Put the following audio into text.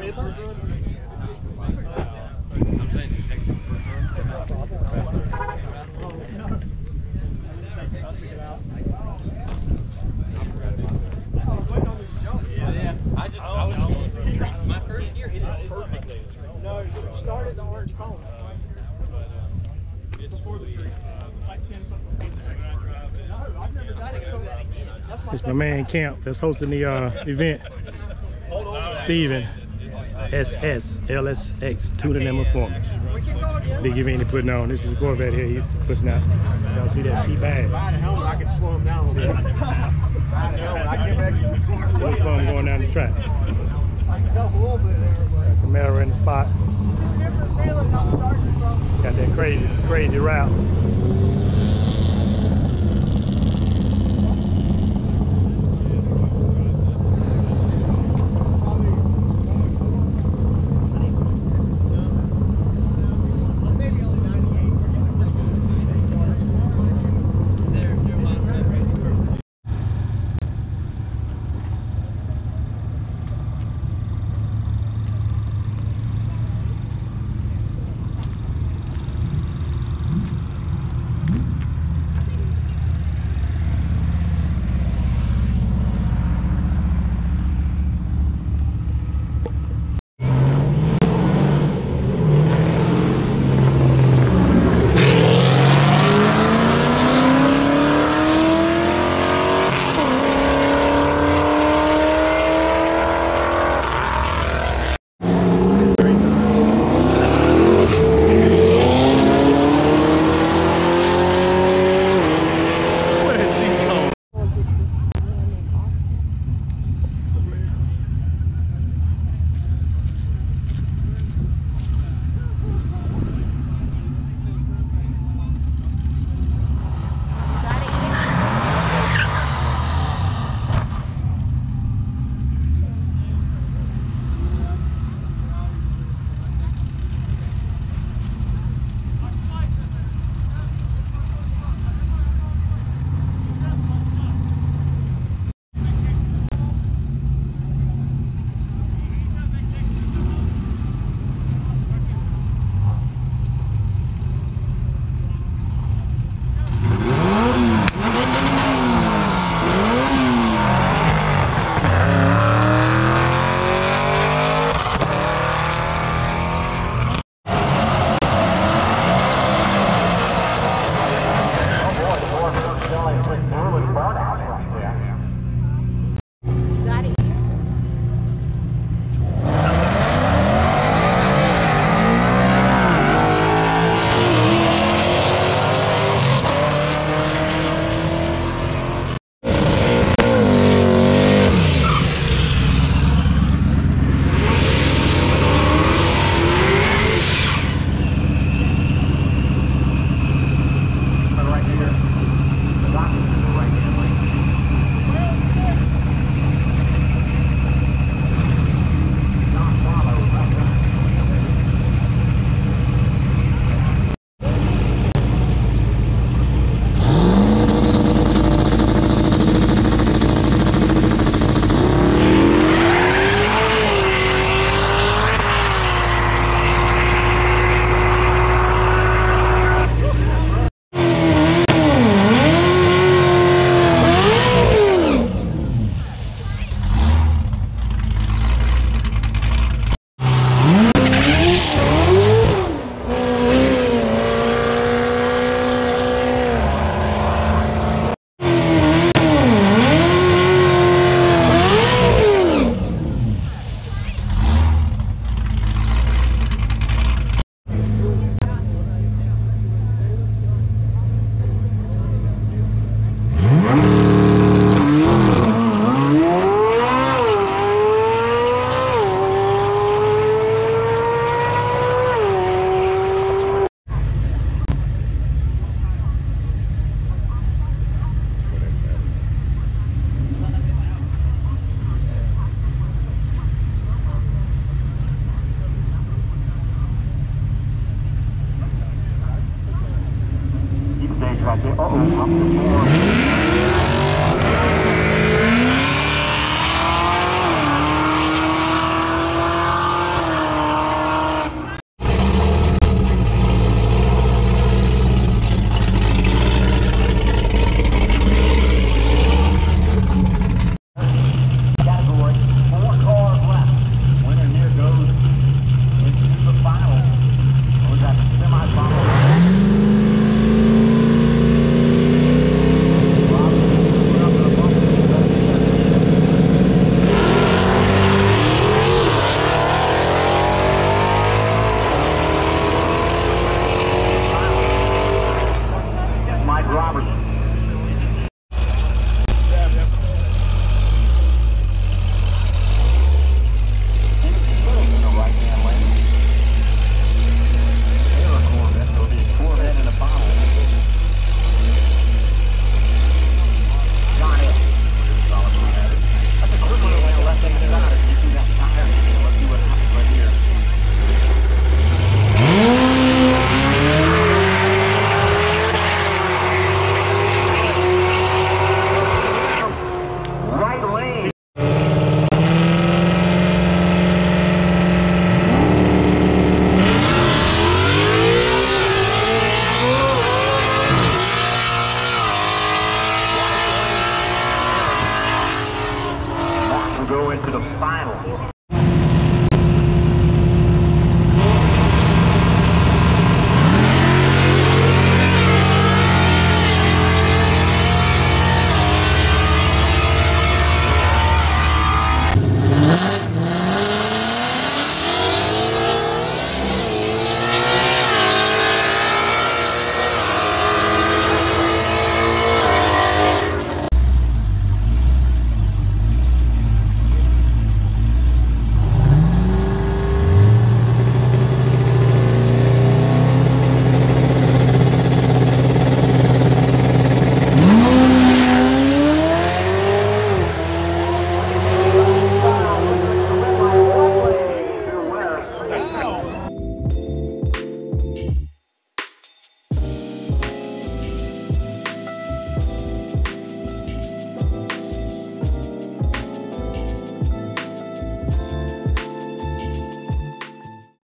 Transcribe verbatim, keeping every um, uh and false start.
A-Bucks? I'm saying you take the first yeah, I just, I was my first year, it is perfectly. No, start at the orange cone. It's for the free. Like ten foot. No, I've never done it. It's my man Camp that's hosting the uh, event. Steven, S S L S X, Tuning and Performance. Big event he putting on. This is a Corvette here he's pushing out. Y'all see that? She bad. Ride a helmet, I can slow him down a little bit. Ride a helmet, I can actually see It's really fun going down the track. I can help a little bit there, but Camaro in the spot. It's a different feeling not starting from. Got that crazy, crazy route. go into the final.